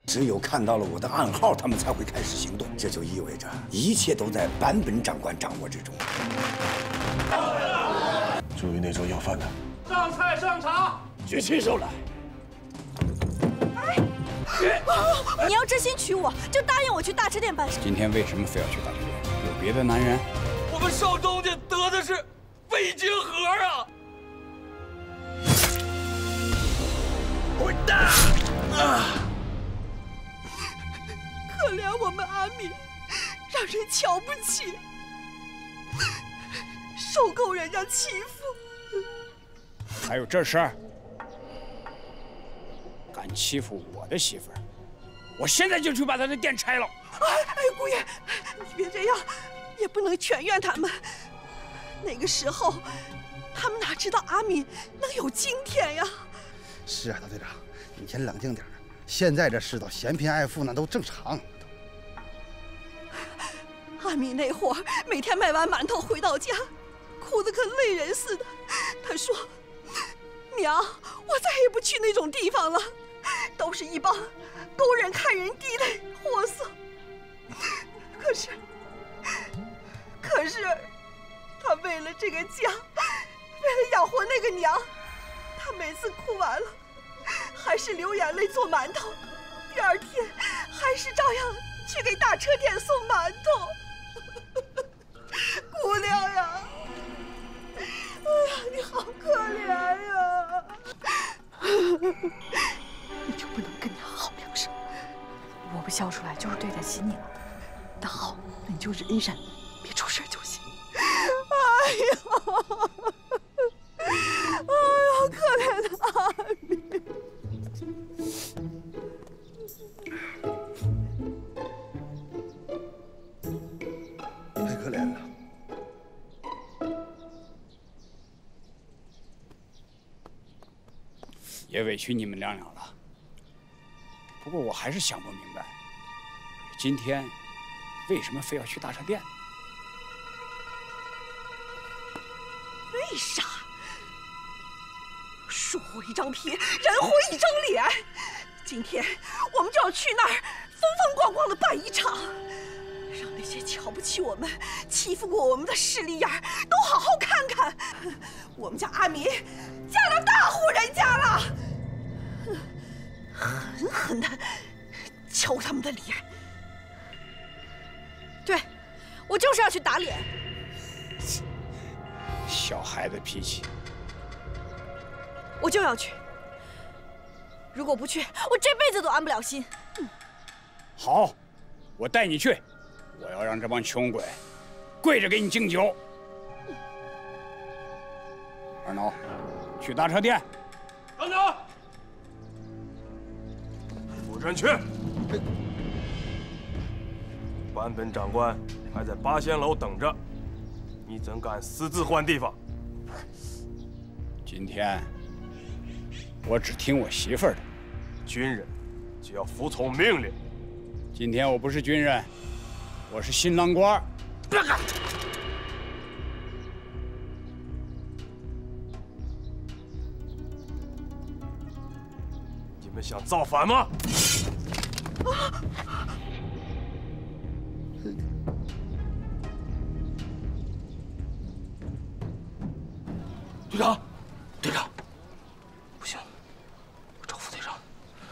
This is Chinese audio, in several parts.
只有看到了我的暗号，他们才会开始行动。这就意味着一切都在坂本长官掌握之中。 注意那桌要饭的。 上菜上茶， 举起手来。 你要真心娶我，就答应我去大车店办事。 今天为什么非要去大车店？有别的男人？ 我们少东家得的是味精盒啊！ 滚蛋！ 可怜我们阿敏，让人瞧不起，受够人家欺负。 还有这事儿？敢欺负我的媳妇儿，我现在就去把他的店拆了。 姑爷，你别这样，也不能全怨他们。那个时候，他们哪知道阿敏能有今天呀？ 是啊，大队长，你先冷静点。现在这世道，嫌贫爱富那都正常。 阿敏那会儿每天卖完馒头回到家，哭得跟泪人似的。他说：“娘，我再也不去那种地方了，都是一帮勾人看人低的货色。”可是，他为了这个家，为了养活那个娘，他每次哭完了，还是流眼泪做馒头，第二天还是照样去给大车店送馒头。姑娘呀，哎呀，你好可怜呀！你就不能跟娘好两声？ 我不笑出来就是对得起你了。那好，那你就忍一忍，别出事就行。 哎呀，可怜的阿敏。 太可怜了。 也委屈你们娘俩了。不过我还是想不明白，今天为什么非要去大车店？ 为啥？树厚一张皮，人厚一张脸。今天我们就要去那儿风风光光的办一场，让那些瞧不起我们、欺负过我们的势利眼都好好看看，我们家阿敏嫁了大户人家了，狠狠的敲他们的脸。对，我就是要去打脸。 小孩子脾气， 我就要去。如果不去，我这辈子都安不了心。 好，我带你去。我要让这帮穷鬼跪着给你敬酒。二孬，去大车店。 等等，夫人去。坂本长官还在八仙楼等着，你怎敢私自换地方？ 今天我只听我媳妇儿的。 军人就要服从命令。 今天我不是军人，我是新郎官。 你们想造反吗？ 队长，队长，不行，我找副队长。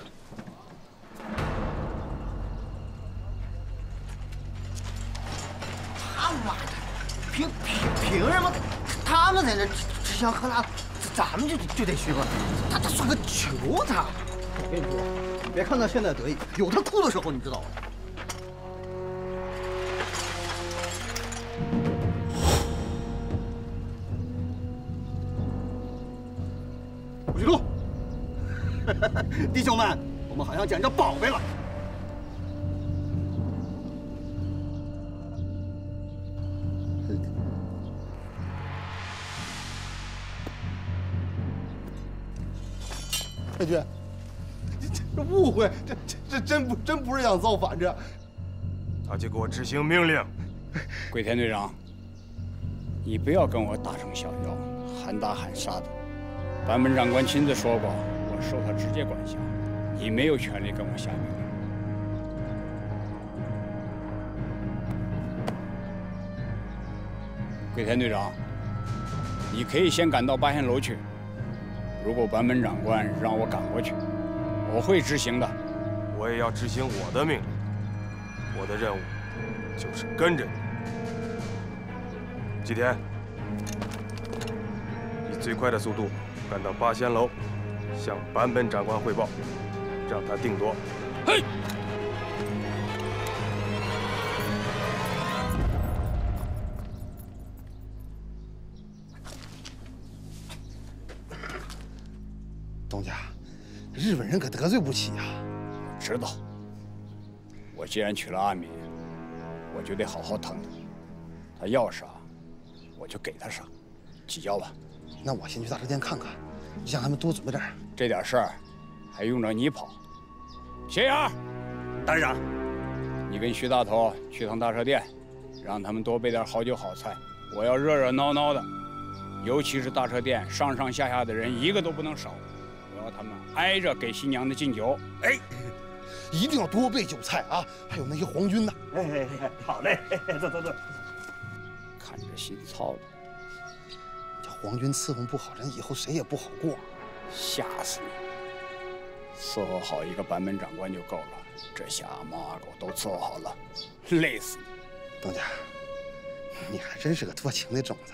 他妈的，凭什么他们在这吃香喝辣，咱们就得虚吧？他算个球他！我跟你说，你别看他现在得意，有他哭的时候，你知道吗？不许动！弟兄们，我们好像捡着宝贝了。太君，这误会，这真不是想造反，这。 他就给我执行命令。 桂田队长，你不要跟我大声小叫、喊打喊杀的。坂本长官亲自说过，我受他直接管辖，你没有权利跟我下命令。 桂田队长，你可以先赶到八仙楼去。如果坂本长官让我赶过去，我会执行的。 我也要执行我的命令。我的任务就是跟着你。吉田，以最快的速度赶到八仙楼，向坂本长官汇报，让他定夺。嘿。 东家，日本人可得罪不起呀！ 知道。我既然娶了阿敏，我就得好好疼她。她要啥，我就给她啥。起交吧。 那我先去大车店看看，让他们多准备点。 这点事儿，还用着你跑？斜阳， 大队长， 你跟徐大头去趟大车店，让他们多备点好酒好菜。我要热热闹闹的，尤其是大车店上上下下的人一个都不能少。 我要他们挨着给新娘子敬酒。 哎，一定要多备酒菜啊！还有那些皇军呢。 哎，好嘞，走。 看着心操的， 这皇军伺候不好，咱以后谁也不好过。 吓死你！伺候好一个坂本长官就够了，这下猫阿狗都伺候好了，累死你！ 东家，你还真是个多情的种子。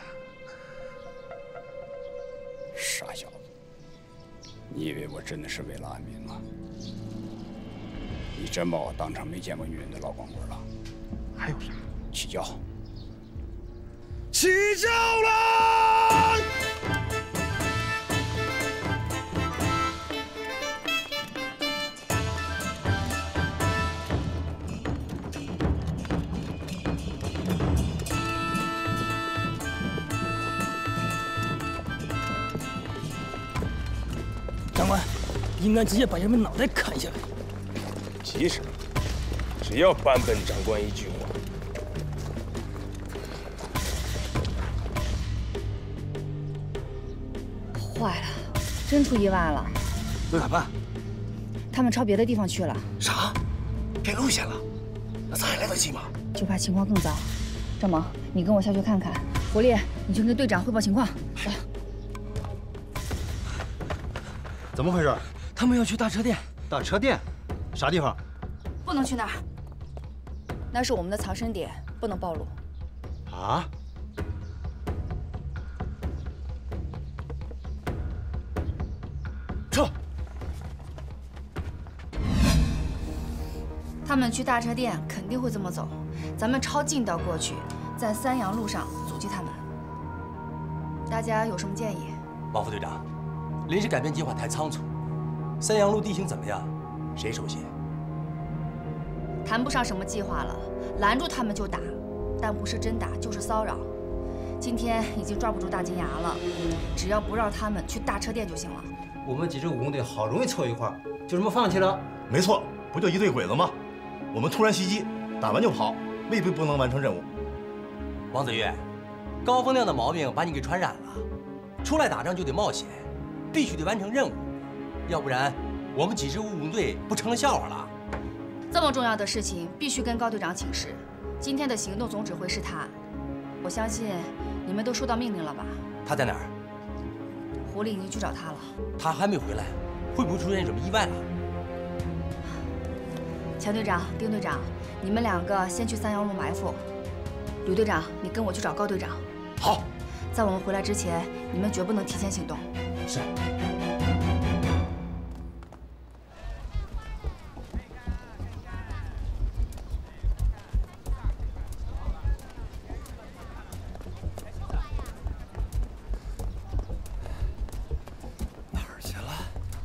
傻小子。 你以为我真的是为了阿敏吗？你真把我当成没见过女人的老光棍了？ 还有啥？ 起轿！ 起轿了！ 长官，应该直接把人们脑袋砍下来。 急什么？只要坂本长官一句话。 坏了，真出意外了。 那咋办？ 他们朝别的地方去了。 啥？变路线了？那咱还来得及吗？ 就怕情况更糟。张萌，你跟我下去看看。狐狸，你去跟队长汇报情况。走。 怎么回事？ 他们要去大车店。 大车店？啥地方？ 不能去那儿，那是我们的藏身点，不能暴露。 啊？ 撤！ 他们去大车店肯定会这么走，咱们抄近道过去，在三阳路上阻击他们。大家有什么建议？ 王副队长。 临时改变计划太仓促，三阳路地形怎么样？谁首先？ 谈不上什么计划了，拦住他们就打，但不是真打就是骚扰。今天已经抓不住大金牙了，只要不让他们去大车店就行了。 我们几支武工队好容易凑一块儿，就这么放弃了？ 没错，不就一队鬼子吗？我们突然袭击，打完就跑，未必不能完成任务。 王子越，高风亮的毛病把你给传染了，出来打仗就得冒险。 必须得完成任务，要不然我们几支武工队不成了笑话了。 这么重要的事情必须跟高队长请示。今天的行动总指挥是他，我相信你们都收到命令了吧？ 他在哪儿？ 狐狸已经去找他了。 他还没回来，会不会出现什么意外了？ 钱队长、丁队长，你们两个先去三阳路埋伏。吕队长，你跟我去找高队长。 好， 在我们回来之前，你们绝不能提前行动。 是。 哪儿去了？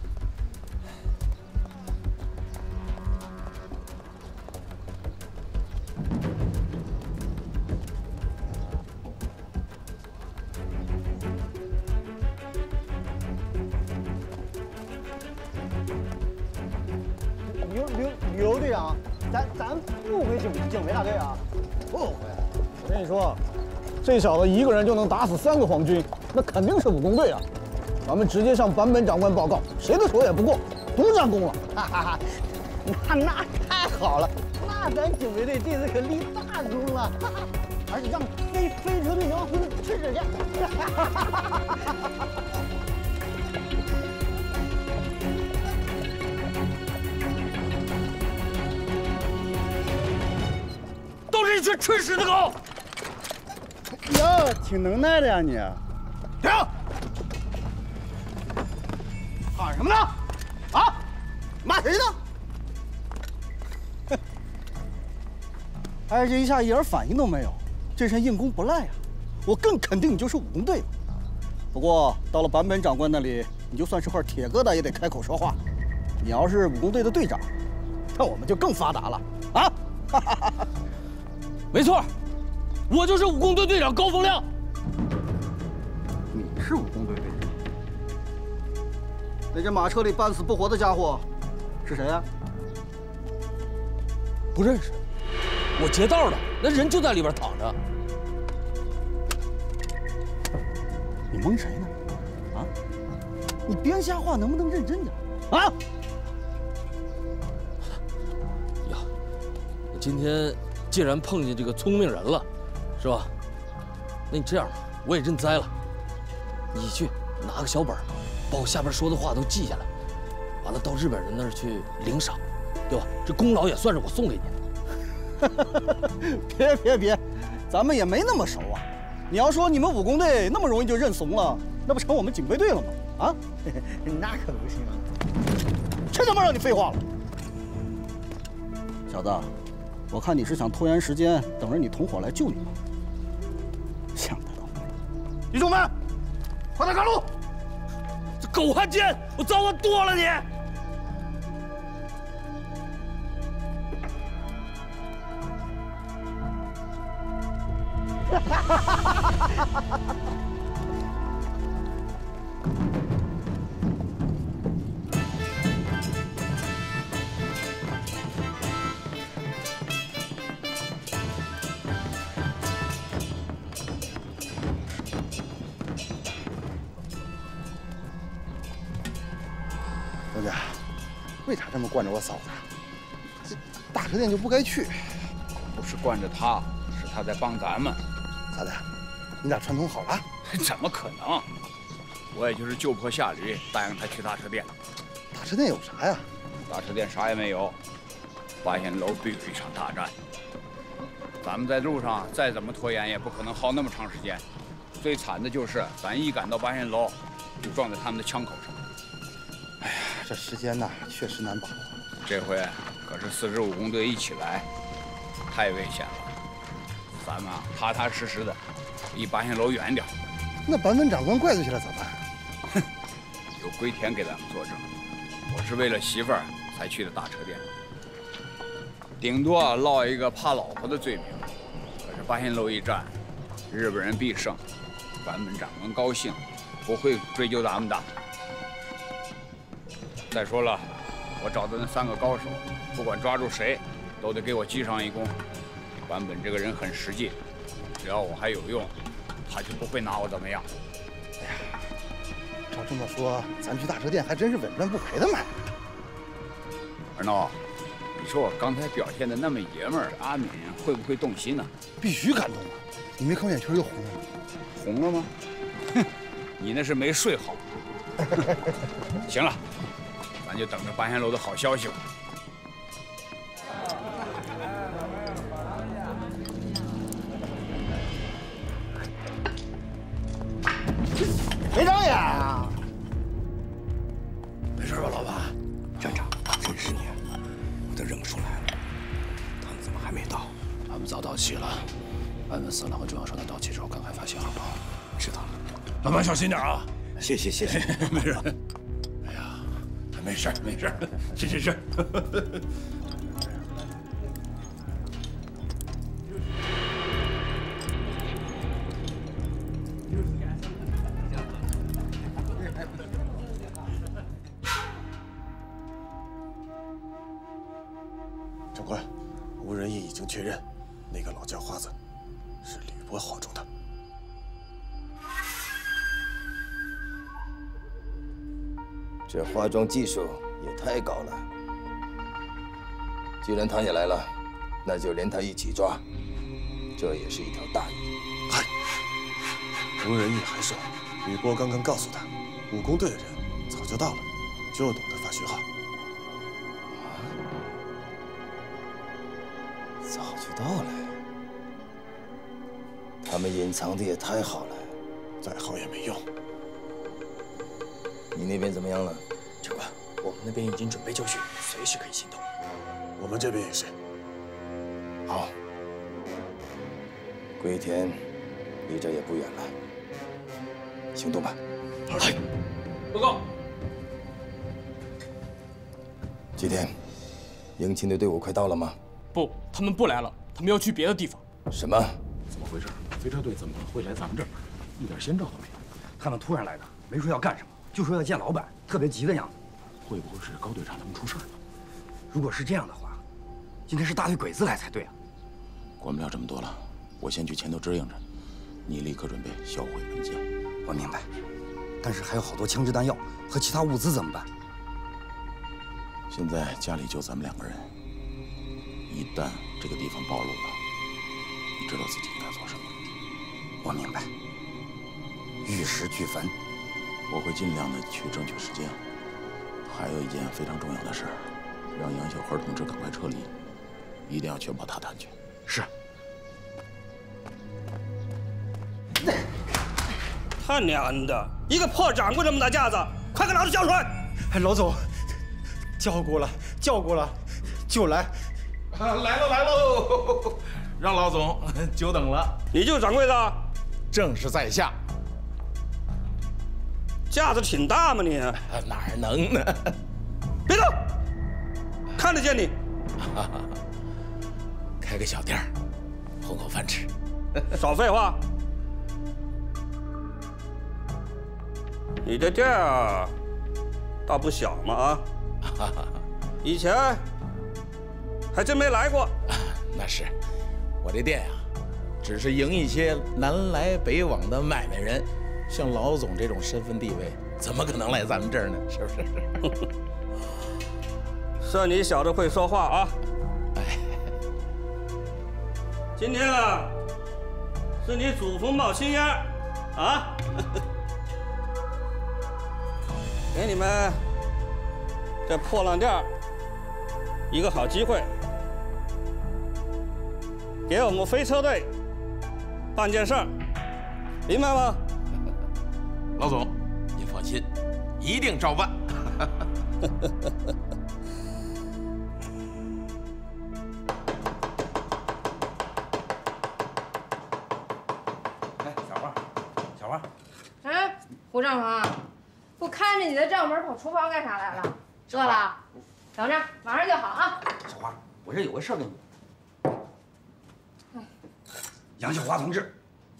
刘队长，咱不会警卫大队啊？不会。我跟你说，这小子一个人就能打死3个皇军，那肯定是武工队啊！咱们直接向坂本长官报告，谁的手也不过，独占功劳。哈哈哈，那太好了，那咱警卫队这次可立大功了。哈哈。 还是让飞车队长吃吃去。 都是一群吃屎的狗！ 哟，挺能耐的呀你。 停！喊什么呢？啊？骂谁呢？ 哎，这一下一点反应都没有，这身硬功不赖呀！我更肯定你就是武工队的。不过到了坂本长官那里，你就算是块铁疙瘩也得开口说话。你要是武工队的队长，那我们就更发达了啊！ 没错，我就是武工队队长高风亮。 你是武工队队长？那这马车里半死不活的家伙是谁呀？ 不认识。我劫道的，那人就在里边躺着。 你蒙谁呢？啊？你编瞎话能不能认真点？啊？ 呀，今天既然碰见这个聪明人了，是吧？那你这样吧，我也认栽了。你去拿个小本，把我下边说的话都记下来，完了到日本人那儿去领赏，对吧？这功劳也算是我送给你的。 别，咱们也没那么熟啊！你要说你们武工队那么容易就认怂了，那不成我们警备队了吗？啊？ 那可不行！ 谁他妈让你废话了？小子，我看你是想拖延时间，等着你同伙来救你吧。想得到！ 弟兄们，快来赶路！ 这狗汉奸，我早晚剁了你！ 东家，为啥这么惯着我嫂子？这大车店就不该去。 不是惯着他，是他在帮咱们。 咋的？你俩串通好了？ 怎么可能？我也就是就坡下驴，答应他去大车店。 大车店有啥呀？ 大车店啥也没有，八仙楼必有一场大战。咱们在路上再怎么拖延，也不可能耗那么长时间。最惨的就是咱一赶到八仙楼，就撞在他们的枪口上。 哎呀，这时间呐，确实难把握。 这回可是4支武工队一起来，太危险了。咱们踏踏实实的，离八仙楼远点。 那坂本长官怪罪起来咋办？ 哼，有龟田给咱们作证，我是为了媳妇儿才去的大车店，顶多落一个怕老婆的罪名。可是八仙楼一战，日本人必胜，坂本长官高兴，不会追究咱们的。再说了，我找的那3个高手，不管抓住谁，都得给我记上一功。坂本这个人很实际，只要我还有用，他就不会拿我怎么样。 哎呀，照这么说，咱去大车店还真是稳赚不赔的买。 二闹，你说我刚才表现的那么爷们儿，阿敏会不会动心呢？ 必须感动啊！你没看我眼圈又红了吗？ 红了吗？哼，你那是没睡好。行了，咱就等着八仙楼的好消息吧。 没长眼啊！ 没事吧，老板？站长，真是你，我都认不出来了。他们怎么还没到？ 他们早到齐了。坂本4郎和中央少将到齐之后，赶快发信号。 知道了。 老板小心点啊！ 谢谢。 没事。哎呀，没事。是。 长官，吴仁义已经确认，那个老叫花子是吕伯号中的。 这化妆技术也太高了。既然他也来了，那就连他一起抓。 这也是一条大鱼。 嗨，同仁义还少。吕波刚刚告诉他，武工队的人早就到了，就等他发讯号。 早就到了。他们隐藏的也太好了， 再好也没用。 你那边怎么样了？ 长官，我们那边已经准备就绪，随时可以行动。 我们这边也是。 好，归田离这也不远了，行动吧。 来， 报告。 吉田，迎亲的队伍快到了吗？ 不，他们不来了，他们要去别的地方。 什么？ 怎么回事？飞车队怎么会来咱们这儿？一点先兆都没有。他们突然来的，没说要干什么，就说要见老板，特别急的样子。会不会是高队长他们出事了？如果是这样的话，应该是大队鬼子来才对啊。 管不了这么多了，我先去前头支应着，你立刻准备销毁文件。 我明白，但是还有好多枪支弹药和其他物资怎么办？ 现在家里就咱们2个人，一旦这个地方暴露了，你知道自己应该做什么。 我明白，玉石俱焚。 我会尽量的去争取时间。还有一件非常重要的事儿，让杨小花同志赶快撤离，一定要确保他的安全。 是。 他娘的，一个破掌柜这么大架子，快给老子交出来！ 老总，叫过了，就来。 来喽！让老总久等了。 你就是掌柜的？ 正是在下。 架子挺大嘛你？ 哪能呢？ 别动，看得见你。 开个小店儿，混口饭吃。 少废话。你这店儿倒不小嘛啊！以前还真没来过。 那是，我这店呀，只是迎一些南来北往的买卖人。像老总这种身份地位，怎么可能来咱们这儿呢？是不是？ 算你小子会说话啊！ 哎， 今天啊，是你祖坟冒青烟啊！给你们这破烂店一个好机会，给我们飞车队办件事儿，明白吗？ 老总，您放心，一定照办。 哎，小花， 哎，胡账房，不看着你的账本跑厨房干啥来了？饿了？等着，马上就好啊。 小花，我这有个事儿跟你。杨小花同志。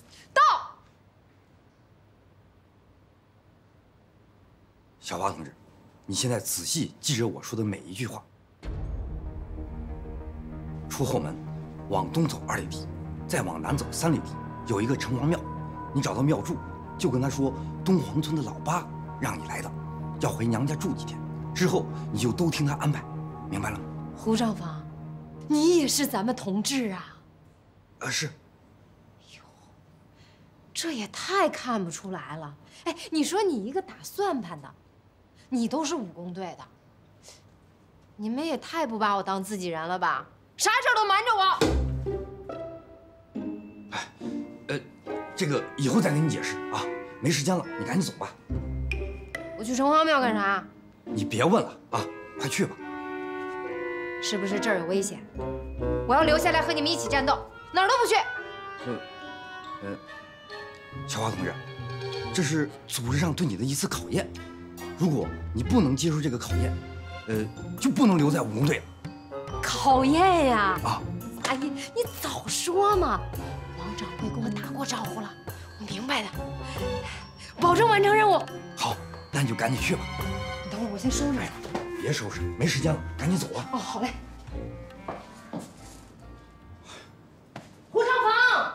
小花同志，你现在仔细记着我说的每一句话。出后门，往东走2里地，再往南走3里地，有一个城隍庙。你找到庙祝，就跟他说东黄村的老八让你来的，要回娘家住几天。之后你就都听他安排，明白了吗？ 胡账房，你也是咱们同志啊？ 是。 哟，这也太看不出来了。哎，你说你一个打算盘的。你都是武工队的，你们也太不把我当自己人了吧？啥事儿都瞒着我。哎，这个以后再跟你解释啊，没时间了，你赶紧走吧。 我去城隍庙干啥？ 你别问了啊，快去吧。 是不是这儿有危险？我要留下来和你们一起战斗，哪儿都不去。 小花同志，这是组织上对你的一次考验。如果你不能接受这个考验，就不能留在武工队了。 考验呀！ 啊！ 阿姨，你早说嘛！王掌柜跟我打过招呼了，我明白的，保证完成任务。 好，那你就赶紧去吧。 你等会儿，我先收拾。 别收拾，没时间了，赶紧走啊！ 哦，好嘞。胡尚房，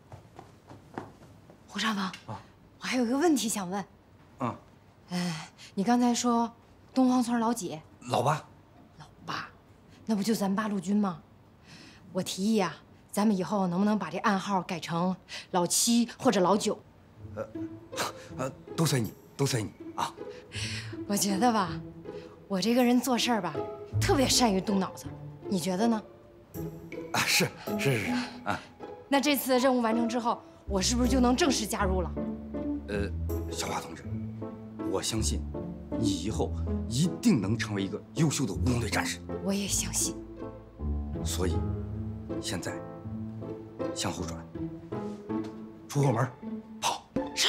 胡尚房，我还有个问题想问。你刚才说东黄村老几？ 老八。 老八，那不就咱八路军吗？我提议啊， 咱们以后能不能把这暗号改成老7或者老9？ 都随你，都随你啊！ 我觉得吧，我这个人做事儿吧，特别善于动脑子，你觉得呢？ 啊，是啊。 那这次任务完成之后，我是不是就能正式加入了？ 小华同志，我相信你以后一定能成为一个优秀的武工队战士。 我也相信。 所以，现在向后转，出后门，跑。 是。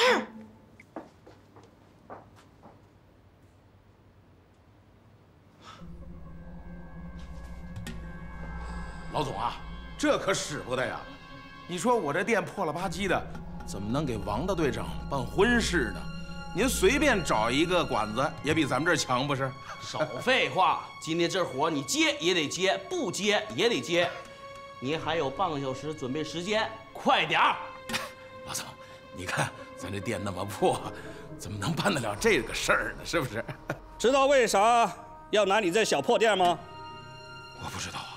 老总啊，这可使不得呀！你说我这店破了吧唧的，怎么能给王大队长办婚事呢？您随便找一个馆子，也比咱们这儿强，不是？ 少废话！今天这活你接也得接，不接也得接。你还有半个小时准备时间，快点儿！ 老总，你看咱这店那么破，怎么能办得了这个事儿呢？是不是？ 知道为啥要拿你这小破店吗？ 我不知道啊。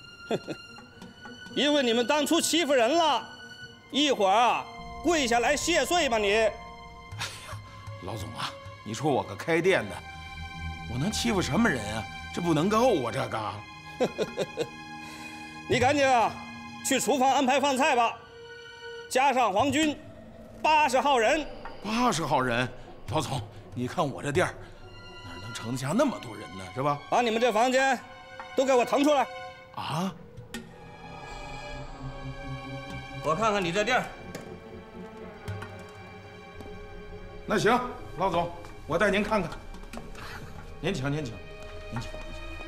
因为你们当初欺负人了，一会儿啊，跪下来谢罪吧你！哎呀， 老总啊，你说我个开店的，我能欺负什么人啊？这不能够啊，这个。 你赶紧啊，去厨房安排饭菜吧，加上皇军，80号人。 80号人，老总，你看我这店儿哪能盛得下那么多人呢？是吧？ 把你们这房间都给我腾出来。 啊！ 我看看你这店儿。 那行，老总，我带您看看。您请，您请，您请。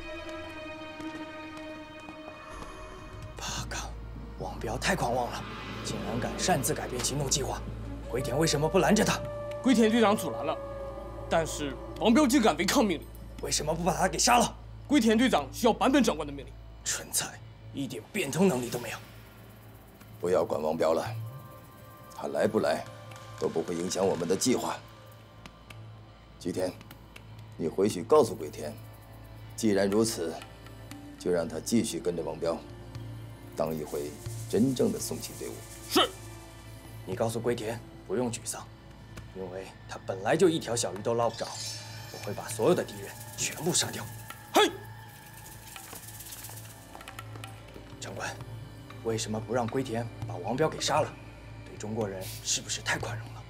八嘎，王彪太狂妄了，竟然敢擅自改变行动计划。龟田为什么不拦着他？ 龟田队长阻拦了，但是王彪竟敢违抗命令。 为什么不把他给杀了？ 龟田队长需要坂本长官的命令。 蠢材，一点变通能力都没有。 不要管王彪了，他来不来都不会影响我们的计划。吉田，你回去告诉龟田，既然如此，就让他继续跟着王彪，当一回真正的送亲队伍。 是。 你告诉龟田不用沮丧，因为他本来就一条小鱼都捞不着。我会把所有的敌人全部杀掉。 嘿。 长官，为什么不让龟田把王彪给杀了？对中国人是不是太宽容了？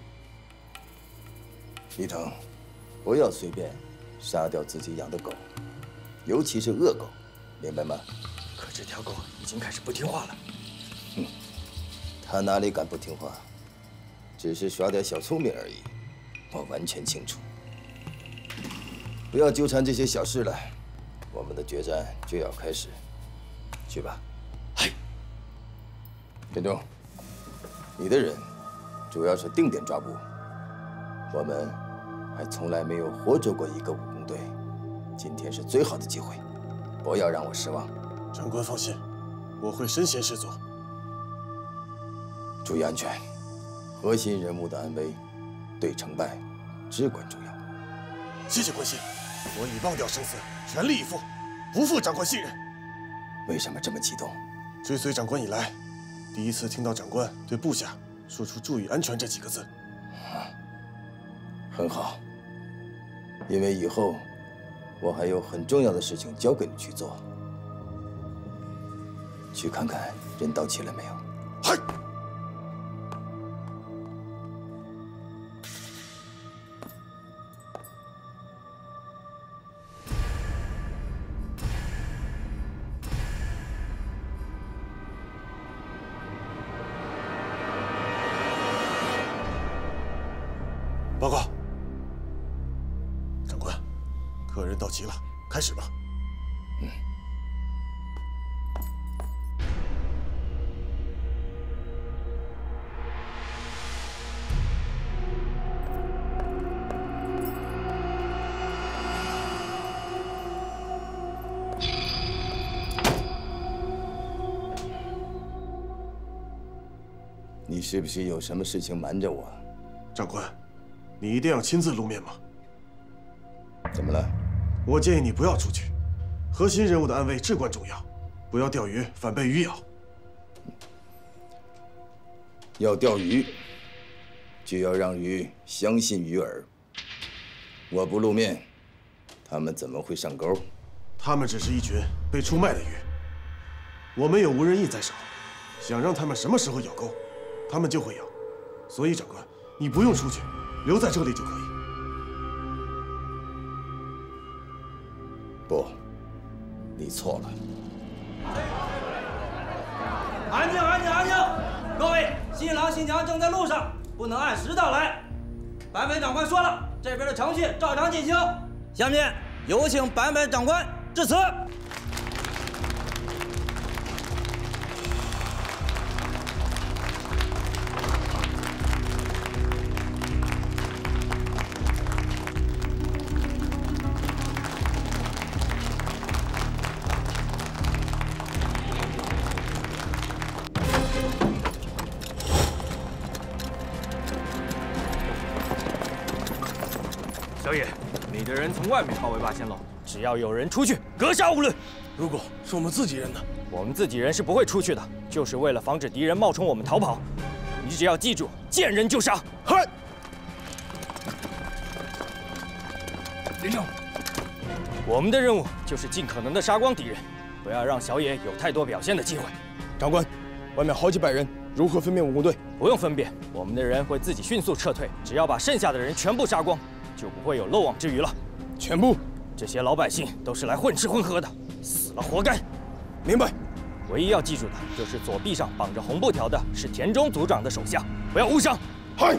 伊藤，不要随便杀掉自己养的狗，尤其是恶狗，明白吗？ 可这条狗已经开始不听话了。 哼，它哪里敢不听话？只是耍点小聪明而已，我完全清楚。不要纠缠这些小事了，我们的决战就要开始，去吧。田中，你的人主要是定点抓捕，我们还从来没有活捉过一个武工队，今天是最好的机会，不要让我失望。 长官放心，我会身先士卒。 注意安全，核心人物的安危对成败至关重要。 谢谢关心，我已忘掉生死，全力以赴，不负长官信任。 为什么这么激动？ 追随长官以来，第一次听到长官对部下说出“注意安全”这几个字。 很好，因为以后我还有很重要的事情交给你去做。去看看人到齐了没有？ 嗨。报告，长官，客人到齐了，开始吧。 你是不是有什么事情瞒着我？ 长官，你一定要亲自露面吗？ 怎么了？ 我建议你不要出去，核心人物的安危至关重要，不要钓鱼反被鱼咬。 要钓鱼，就要让鱼相信鱼饵。我不露面，他们怎么会上钩？ 他们只是一群被出卖的鱼。我们有无人翼在手，想让他们什么时候咬钩，他们就会咬。所以，长官，你不用出去，留在这里就可以。 不，你错了。 安静，安静，安静！各位，新郎新娘正在路上，不能按时到来。版本长官说了，这边的程序照常进行。下面有请版本长官致辞。 小野，你的人从外面包围八仙楼，只要有人出去，格杀勿论。 如果是我们自己人呢？ 我们自己人是不会出去的，就是为了防止敌人冒充我们逃跑。你只要记住，见人就杀。 嗨！ 林正，我们的任务就是尽可能的杀光敌人，不要让小野有太多表现的机会。 长官，外面好几百人，如何分辨武工队？ 不用分辨，我们的人会自己迅速撤退，只要把剩下的人全部杀光，就不会有漏网之鱼了。 全部？ 这些老百姓都是来混吃混喝的，死了活该。 明白。 唯一要记住的就是左臂上绑着红布条的是田中组长的手下，不要误伤。 嗨！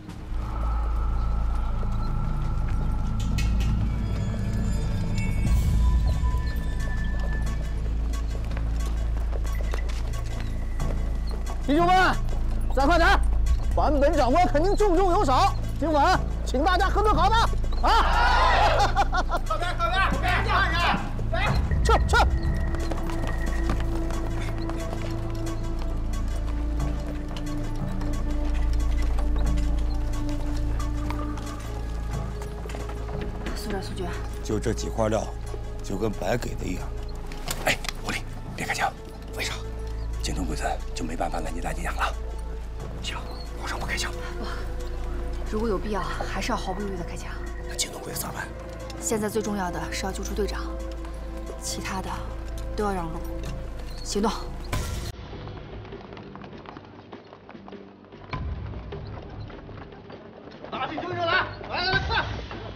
弟兄们，再快点！版本长官肯定重重有赏，今晚请大家喝顿好的啊！ 靠边，靠边，让人，来， 撤！ 苏长、苏军， 就这几块料，就跟白给的一样。哎，狐狸，别开枪！为啥？京东鬼子就没办法来你大金养了？行，皇上不开枪。 不，如果有必要，还是要毫不犹豫的开枪。 那京东鬼子咋办？ 现在最重要的是要救出队长，其他的都要让路。行动！ 打起精神来！来，快！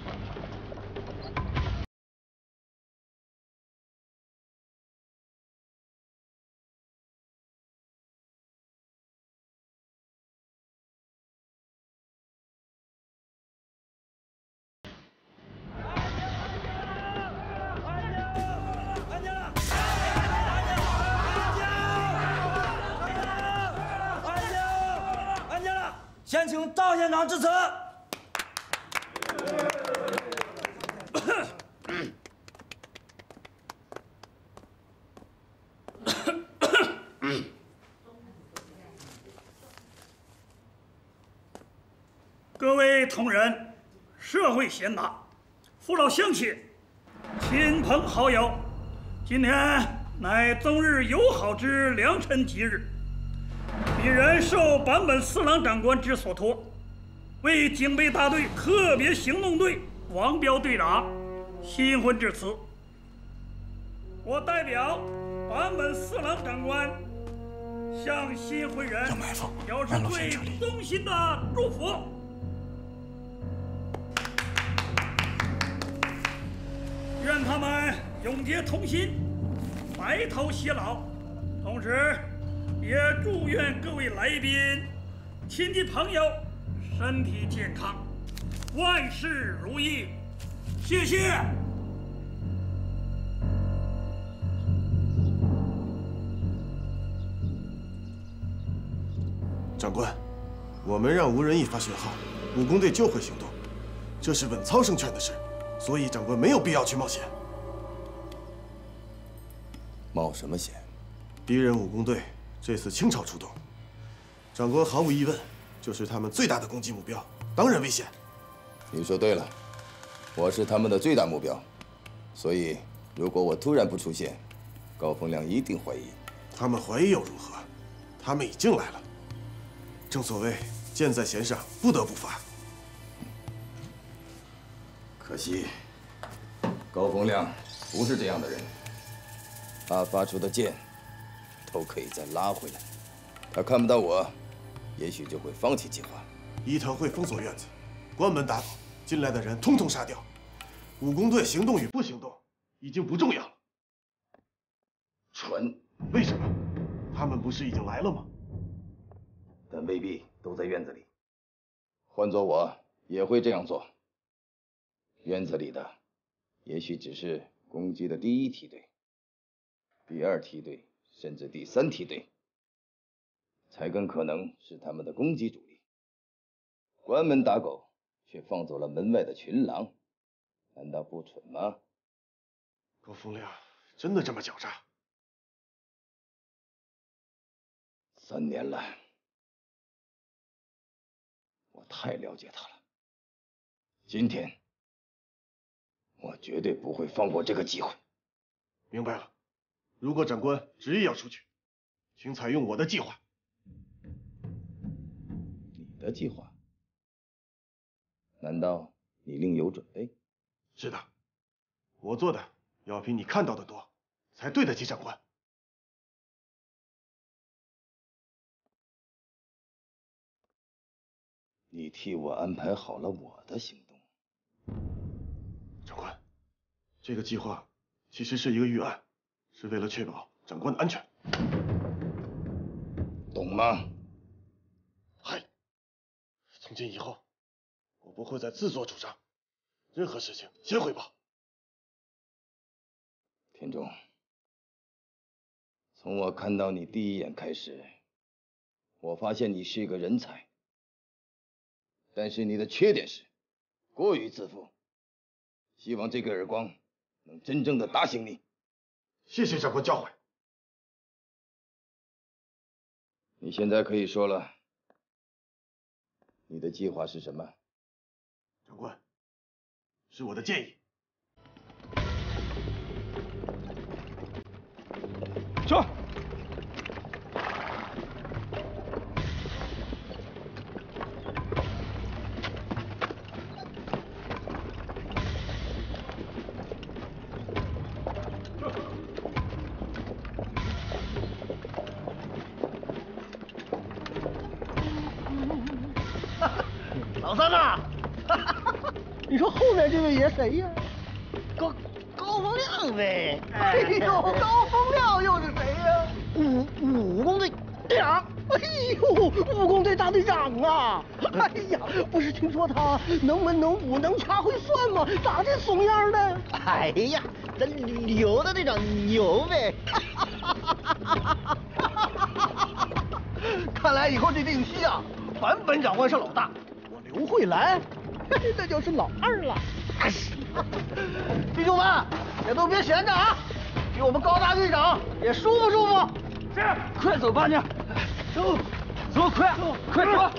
先请赵县长致辞。 各位同仁、社会贤达、父老乡亲、亲朋好友，今天乃中日友好之良辰吉日。鄙人受坂本四郎长官之所托，为警备大队特别行动队王彪队长新婚致辞。我代表坂本四郎长官向新婚人表示最衷心的祝福。愿他们永结同心，白头偕老。同时，也祝愿各位来宾、亲戚朋友身体健康，万事如意。谢谢。 长官，我们让无人翼发讯号，武工队就会行动，这是稳操胜券的事，所以长官没有必要去冒险。 冒什么险？ 敌人武工队这次倾巢出动，长官毫无疑问就是他们最大的攻击目标，当然危险。 你说对了，我是他们的最大目标，所以如果我突然不出现，高风亮一定怀疑。 他们怀疑又如何？他们已经来了。 正所谓箭在弦上，不得不发。 可惜，高风亮不是这样的人。他发出的箭，都可以再拉回来。他看不到我，也许就会放弃计划。 伊藤会封锁院子，关门打狗，进来的人通通杀掉。武工队行动与不行动，已经不重要了。 蠢！ 为什么？他们不是已经来了吗？ 但未必都在院子里。换做我，也会这样做。院子里的，也许只是攻击的第一梯队、第二梯队，甚至第三梯队，才更可能是他们的攻击主力。关门打狗，却放走了门外的群狼，难道不蠢吗？ 高风亮真的这么狡诈 ？3年了，我太了解他了。今天，我绝对不会放过这个机会。 明白了。如果长官执意要出去，请采用我的计划。 你的计划？难道你另有准备？ 是的，我做的要比你看到的多，才对得起长官。 你替我安排好了我的行动。 长官，这个计划其实是一个预案，是为了确保长官的安全。 懂吗？ 嗨，从今以后，我不会再自作主张，任何事情先汇报。 田中，从我看到你第一眼开始，我发现你是个人才。但是你的缺点是过于自负，希望这个耳光能真正的打醒你。 谢谢长官教诲。 你现在可以说了，你的计划是什么？ 长官，是我的建议。 说。 老三呐，你说后面这位爷谁呀？高风亮呗。哎呦，高风亮又是谁呀？武工队队长。哎呦，武工队大队长啊！哎呀，不是听说他能文能武能掐会算吗？咋这怂样呢？哎呀，咱刘大队长牛呗！看来以后这定西啊，坂本长官是老大。刘慧兰，那就是老二了。弟兄们，也都别闲着啊，给我们高大队长也舒服舒服。是，快走吧，娘。走，走，快走。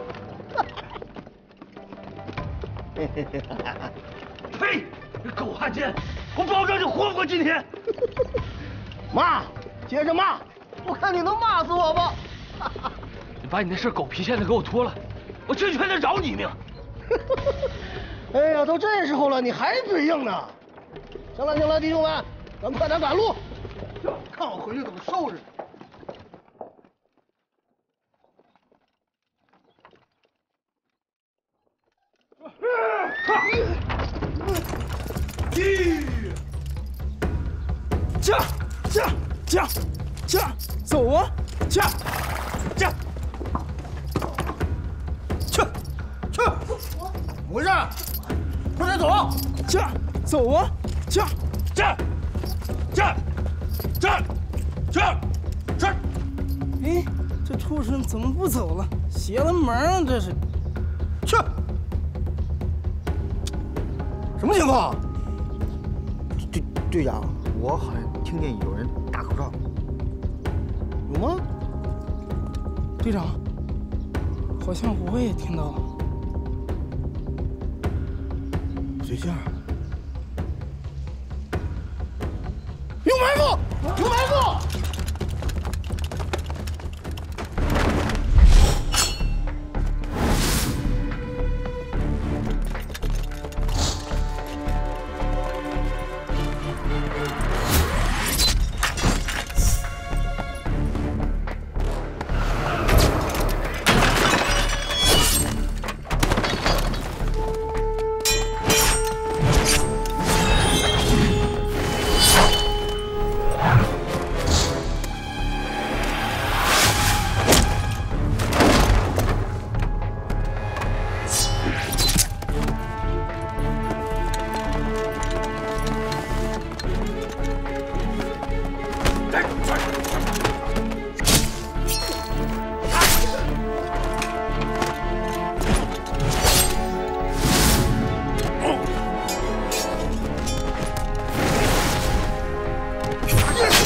呸！狗汉奸，我保证你活不过今天。骂，接着骂，我看你能骂死我不？ 你把你那身狗皮现在给我脱了。我真劝他饶你一命。 哎呀，都这时候了，你还嘴硬呢？行了，弟兄们，咱快点赶路，看我回去怎么收拾你。 驾，走啊，驾。 怎么回事？快点走！ 走啊！哎，这畜生怎么不走了？邪了门啊！这是。 去！什么情况？队长，我好像听见有人打口哨。有吗？ 队长，好像我也听到了。 不对劲儿，有埋伏！有埋伏！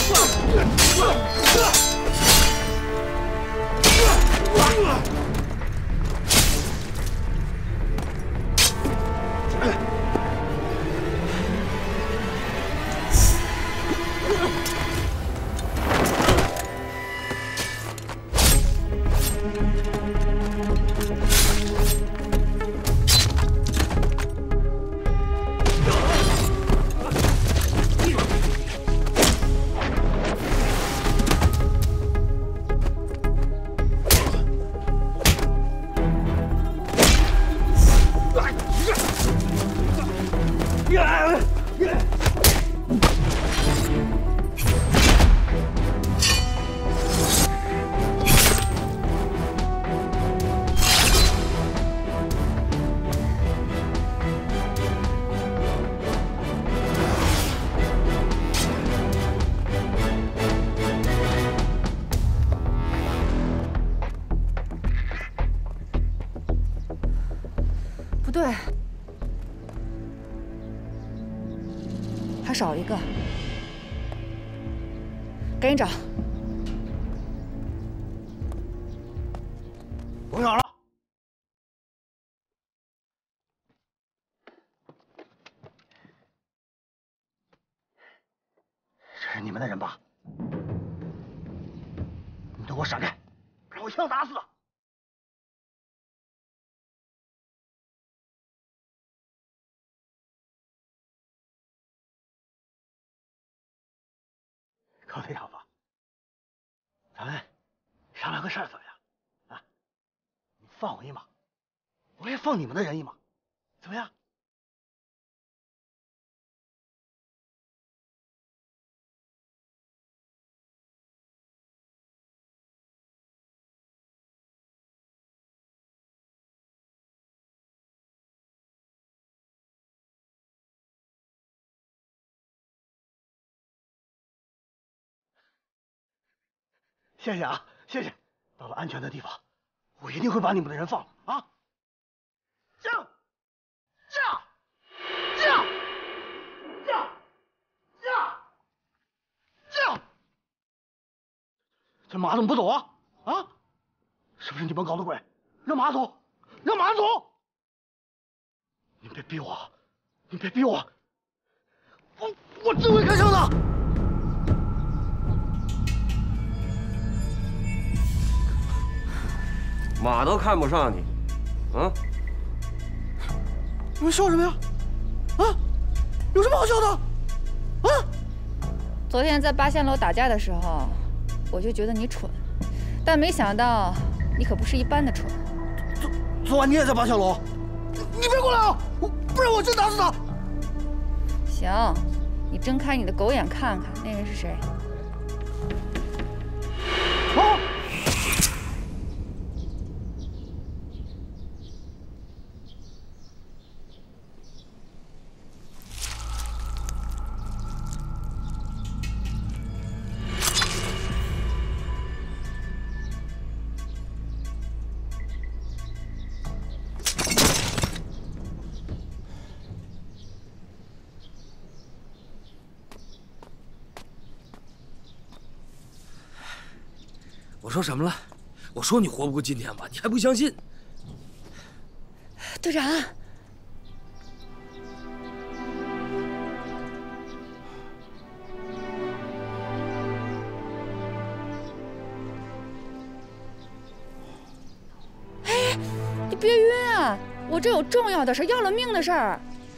不对，还少一个，赶紧找。 甭找了。这是你们的人吧？你们都给我闪开，不然我一枪打死他！高队长吧，咱们商量个事儿怎么样？啊，你放我一马，我也放你们的人一马，怎么样？谢谢啊，谢谢！到了安全的地方，我一定会把你们的人放了啊！驾！这马怎么不走啊？啊？是不是你们搞的鬼？让马走！让马走！你别逼我！你别逼我！我真会开枪的！ 马都看不上你，啊？ 你们笑什么呀？啊？有什么好笑的？啊？ 昨天在八仙楼打架的时候，我就觉得你蠢，但没想到你可不是一般的蠢。 昨晚你也在八仙楼？你别过来啊！不然我真打死他！ 行，你睁开你的狗眼看看，那人是谁？ 啊！ 我说什么了？我说你活不过今天吧，你还不相信。 队长，哎，你别晕啊！我这有重要的事，要了命的事儿。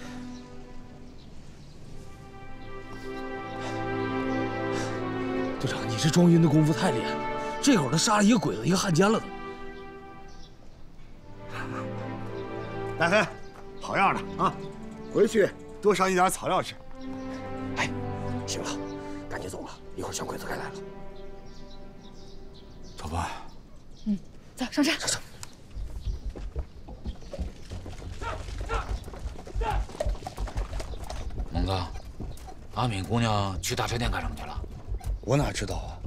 队长，你这装晕的功夫太厉害了。这会儿他杀了一个鬼子，一个汉奸了都。 大黑，好样的啊！回去多上一点草药吃。 哎，行了，赶紧走吧，一会儿小鬼子该来了。 走吧。 嗯，走上车。 上车。 蒙哥，阿敏姑娘去大车店干什么去了？ 我哪知道啊？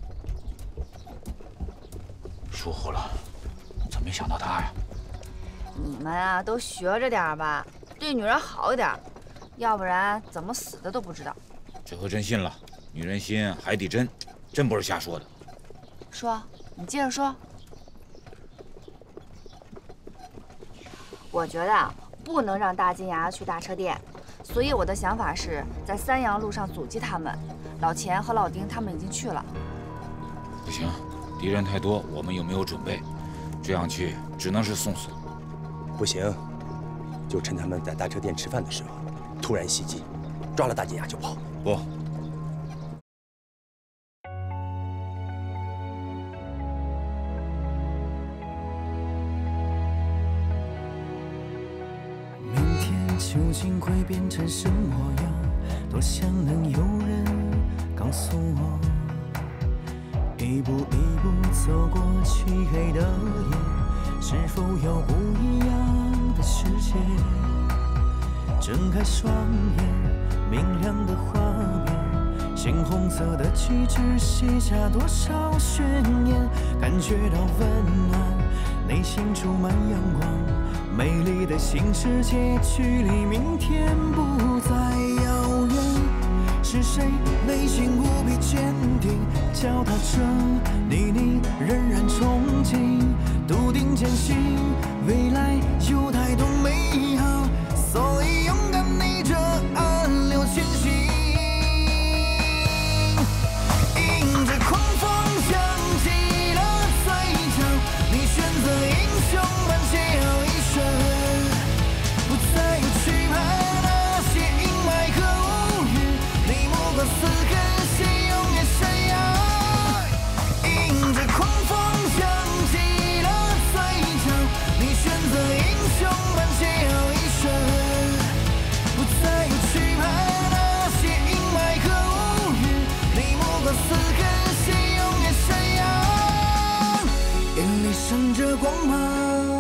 疏忽了，怎么没想到她呀？ 你们啊，都学着点吧，对女人好一点，要不然怎么死的都不知道。 这回真信了。 女人心海底针，真不是瞎说的。 说，你接着说。我觉得啊，不能让大金牙去大车店，所以我的想法是在三阳路上阻击他们。老钱和老丁他们已经去了。 不行，敌人太多，我们又没有准备，这样去只能是送死。 不行，就趁他们在大车店吃饭的时候，突然袭击，抓了大金牙就跑。 不。 究竟会变成什么样？多想能有人告诉我，一步一步走过漆黑的夜，是否有不一样的世界？睁开双眼，明亮的画面，猩红色的旗帜写下多少宣言？感觉到温暖，内心充满阳光。 美丽的新世界，距离明天不再遥远。是谁内心无比坚定，脚踏着泥泞，仍然憧憬，笃定坚信未来有太多美好，所以勇敢逆着暗流前行。迎着狂风，响起了嘴角，你选择英雄般桀骜。 不再有惧怕那些阴霾和乌云，你目光似根线，永远闪耀。迎着狂风，响起了嘴角，你选择英雄般桀骜一生。不再有惧怕那些阴霾和乌云，你目光似根线，永远闪耀。眼里闪着光芒。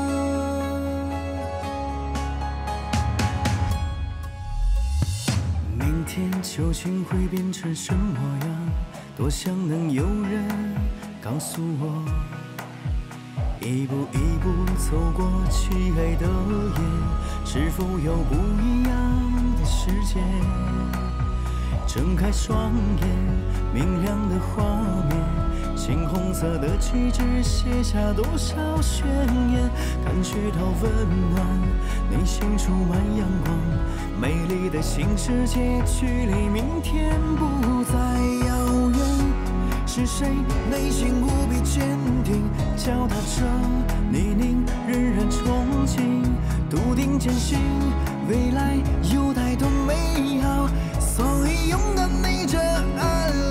天究竟会变成什么样？多想能有人告诉我。一步一步走过漆黑的夜，是否有不一样的世界？睁开双眼，明亮的画面，猩红色的旗帜写下多少宣言？感觉到温暖，内心充满阳光。 美丽的新世界，距离明天不再遥远。是谁内心无比坚定，脚踏着泥泞，仍然憧憬，笃定坚信未来有太多美好，所以勇敢逆着暗流。